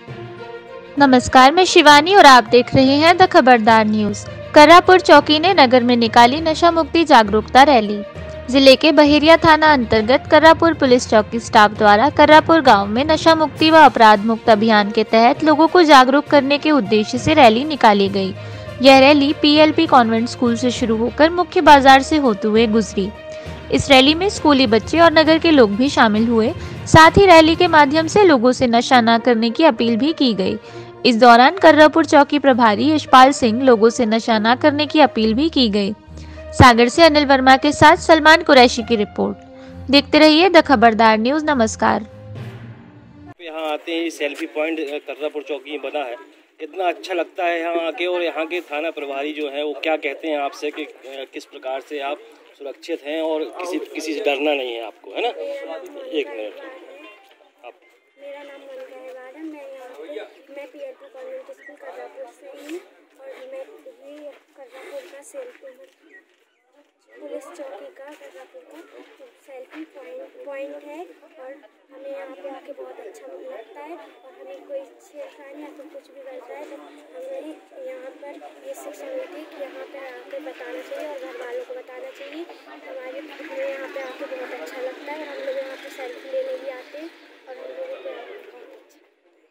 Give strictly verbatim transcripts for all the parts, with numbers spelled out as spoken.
नमस्कार, मैं शिवानी और आप देख रहे हैं द खबरदार न्यूज। कर्रापुर चौकी ने नगर में निकाली नशा मुक्ति जागरूकता रैली। जिले के बहेरिया थाना अंतर्गत कर्रापुर पुलिस चौकी स्टाफ द्वारा कर्रापुर गांव में नशा मुक्ति व अपराध मुक्त अभियान के तहत लोगों को जागरूक करने के उद्देश्य से रैली निकाली गई। यह रैली पीएलपी कॉन्वेंट स्कूल से शुरू होकर मुख्य बाजार से होते हुए गुजरी। इस रैली में स्कूली बच्चे और नगर के लोग भी शामिल हुए। साथ ही रैली के माध्यम से लोगों से नशा न करने की अपील भी की गई। इस दौरान कर्रापुर चौकी प्रभारी यशपाल सिंह लोगों से नशा न करने की अपील भी की गई। सागर से अनिल वर्मा के साथ सलमान कुरैशी की रिपोर्ट। देखते रहिए द खबरदार न्यूज। नमस्कार। यहाँ आते हैं, सेल्फी पॉइंट कर्रापुर चौकी में बना है, कितना अच्छा लगता है यहाँ आके। और यहाँ के थाना प्रभारी जो है वो क्या कहते हैं आपसे कि किस प्रकार से आप सुरक्षित हैं और किसी किसी से डरना नहीं है आपको, है ना? एक मिनट। आप मेरा नाम मनका है मैडम, मैं यहाँ मैं पीएलपी कॉन्वेंट स्कूल कर्रापुर से हूँ और मैं ये कर्रापुर का सेल्फी पुलिस चौकी का कर्रापुर का सेल्फी पॉइंट पॉइंट है और हमें यहाँ पे आके बहुत अच्छा लगता है। और हमें कोई छेड़खानी या तो कुछ भी करता है तो हमें यहाँ पर ये शिक्षा मिलती है कि यहाँ पे आके बताना चाहिए और घर वालों को बताना चाहिए। हमारे हमें यहाँ पे आके बहुत अच्छा लगता है और हम लोग यहाँ पे सेल्फी लेने भी आते हैं और हम लोगों को बहुत अच्छा।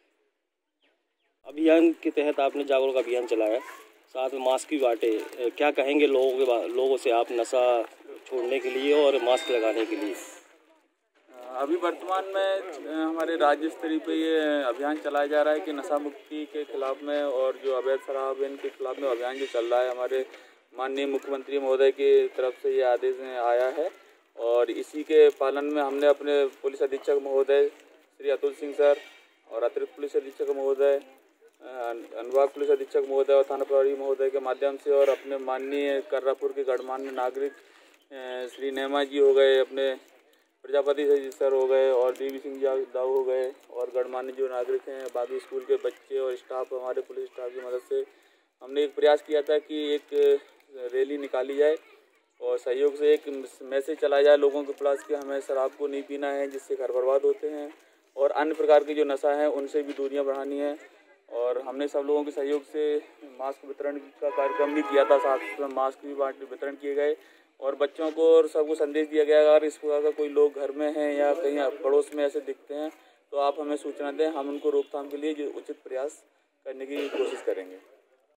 अभियान के तहत आपने जागरूक अभियान चलाया, साथ में मास्क भी बांटे, क्या कहेंगे लोगों के लोगों से आप नशा छोड़ने के लिए और मास्क लगाने के लिए? अभी वर्तमान में हमारे राज्य स्तरीय पे ये अभियान चलाया जा रहा है कि नशा मुक्ति के खिलाफ में और जो अवैध शराब इनके खिलाफ में अभियान जो चल रहा है, हमारे माननीय मुख्यमंत्री महोदय की तरफ से ये आदेश आया है। और इसी के पालन में हमने अपने पुलिस अधीक्षक महोदय श्री अतुल सिंह सर और अतिरिक्त पुलिस अधीक्षक महोदय, अनुभाग पुलिस अधीक्षक महोदय और थाना प्रभारी महोदय के माध्यम से और अपने माननीय कर्रापुर के गणमान्य नागरिक श्री नेमा जी हो गए, अपने प्रजापति सर हो गए और देवी सिंह दाऊ हो गए और गणमान्य जो नागरिक हैं, बाकी स्कूल के बच्चे और स्टाफ, हमारे पुलिस स्टाफ की मदद से हमने एक प्रयास किया था कि एक रैली निकाली जाए और सहयोग से एक मैसेज चलाया जाए लोगों के पास कि हमें शराब को नहीं पीना है, जिससे घर बर्बाद होते हैं और अन्य प्रकार के जो नशा है उनसे भी दूरियां बढ़ानी है। और हमने सब लोगों के सहयोग से मास्क वितरण का कार्यक्रम भी किया था, साथ में मास्क भी बांट वितरण किए गए और बच्चों को और सबको संदेश दिया गया अगर इस प्रकार का कोई लोग घर में हैं या कहीं पड़ोस में ऐसे दिखते हैं तो आप हमें सूचना दें, हम उनको रोकथाम के लिए जो उचित प्रयास करने की कोशिश करेंगे।